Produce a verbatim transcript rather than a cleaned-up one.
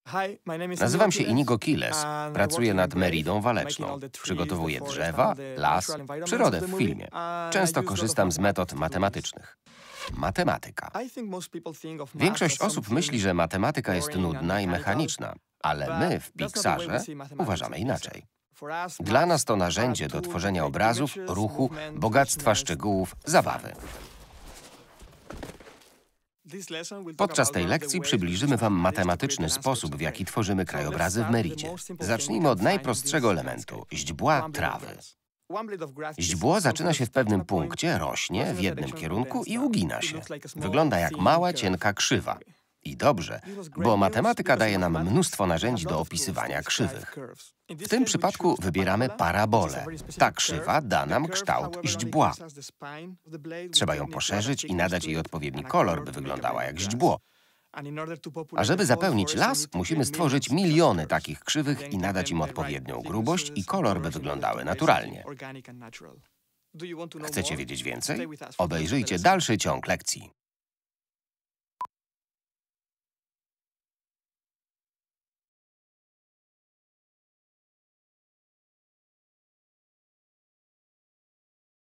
Nazywam się Inigo Quiles. Pracuję nad meridą waleczną. Przygotowuję drzewa, las, przyrodę w filmie. Często korzystam z metod matematycznych. Matematyka. Większość osób myśli, że matematyka jest nudna i mechaniczna, ale my w Pixarze uważamy inaczej. Dla nas to narzędzie do tworzenia obrazów, ruchu, bogactwa szczegółów, zabawy. Podczas tej lekcji przybliżymy Wam matematyczny sposób, w jaki tworzymy krajobrazy w Meridzie. Zacznijmy od najprostszego elementu – źdźbła trawy. Źdźbło zaczyna się w pewnym punkcie, rośnie w jednym kierunku i ugina się. Wygląda jak mała, cienka krzywa. I dobrze, bo matematyka daje nam mnóstwo narzędzi do opisywania krzywych. W tym przypadku wybieramy parabolę. Ta krzywa da nam kształt źdźbła. Trzeba ją poszerzyć i nadać jej odpowiedni kolor, by wyglądała jak źdźbło. A żeby zapełnić las, musimy stworzyć miliony takich krzywych i nadać im odpowiednią grubość i kolor, by wyglądały naturalnie. Chcecie wiedzieć więcej? Obejrzyjcie dalszy ciąg lekcji.